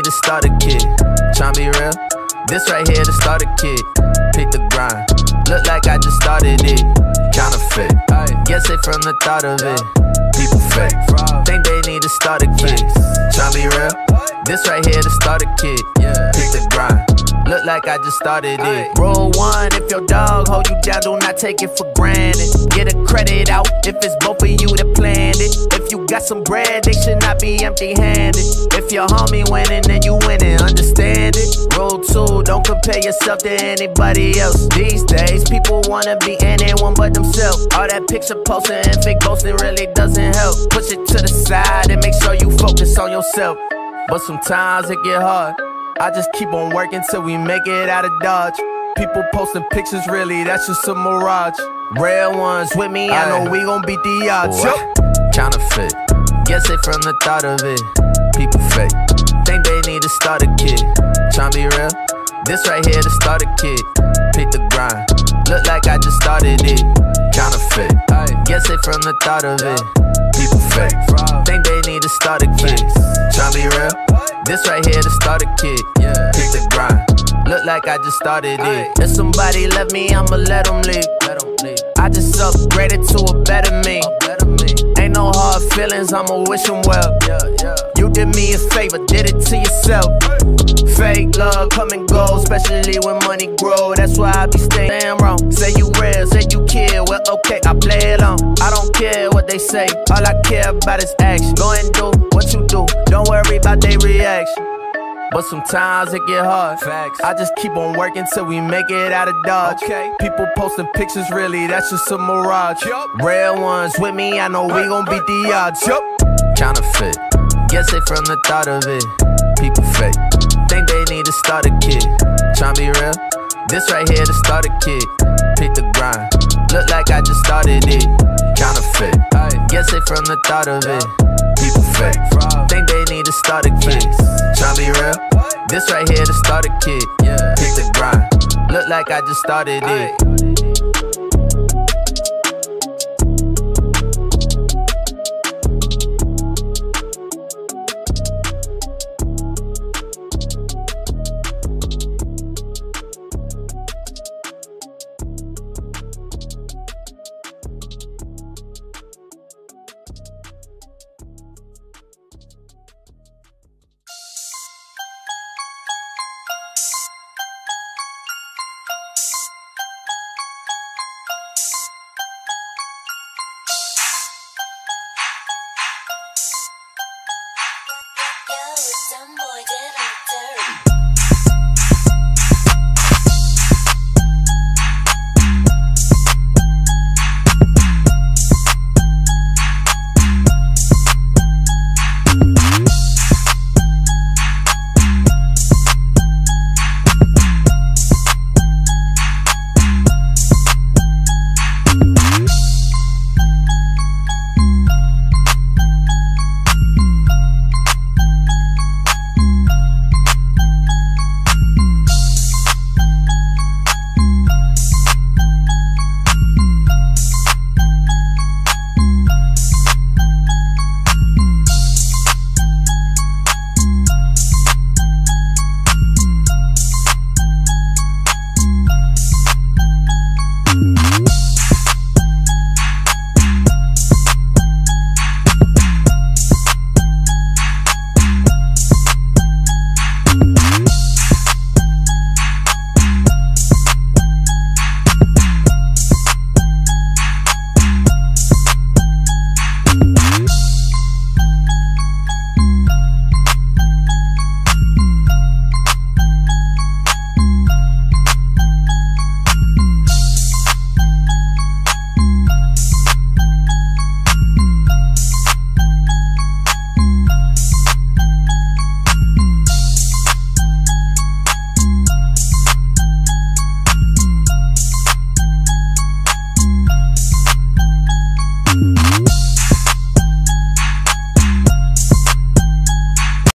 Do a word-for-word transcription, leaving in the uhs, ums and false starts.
the starter kit. Tryna be real, this right here the starter kit. Pick the grind, look like I just started it. Counterfeit, guess they from the thought of it. People fake, think they need a starter kit. Tryna be real, this right here the starter kit. Pick the grind, look like I just started it. Roll one if your dog hold you down, do not take it for granted. Get a credit out if it's both of you that planned it. If you got some bread, they should not be empty-handed. If your homie winning, then you winning, understand it. Roll two, don't compare yourself to anybody else. These days, people wanna be anyone but themselves. All that picture posting and fake boasting really doesn't help. Push it to the side and make sure you focus on yourself. But sometimes it get hard. I just keep on working till we make it out of Dodge. People posting pictures, really, that's just a mirage. Real ones with me, I know we gon' beat the odds. Counterfeit, guess they from the thought of it. People fake, think they need a starter kit. Tryna be real, this right here the starter kit. Pick the grind, look like I just started it. Counterfeit, guess they from the thought of it. People fake, think they need a starter kit. Tryna be real, this right here the starter kit. Pick the grind, look like I just started it. If somebody left me, I'ma let them leave. I just upgraded to a better me. Ain't no hard feelings, I'ma wish them well. You did me a favor, did it to yourself. Fake love come and go, especially when money grow. That's why I be staying wrong. Say you real, say you care, well okay, I play it on. I don't care what they say, all I care about is action. Go and do what you do, don't worry about their reaction. But sometimes it get hard. Facts. I just keep on working till we make it out of Dodge. Okay. People posting pictures, really, that's just a mirage. Yep. Real ones with me, I know we gon' beat the odds. Yep. Counterfeit, guess they from the thought of it. People fake, think they need a starter kit. Tryna be real, this right here the starter kit. Pick the grind, look like I just started it. Counterfeit, guess they from the thought of it. People fake, think they need a starter kit. Tryna be real, this right here the starter kit. Pick the grind, look like I just started it. Yo, some boy did it.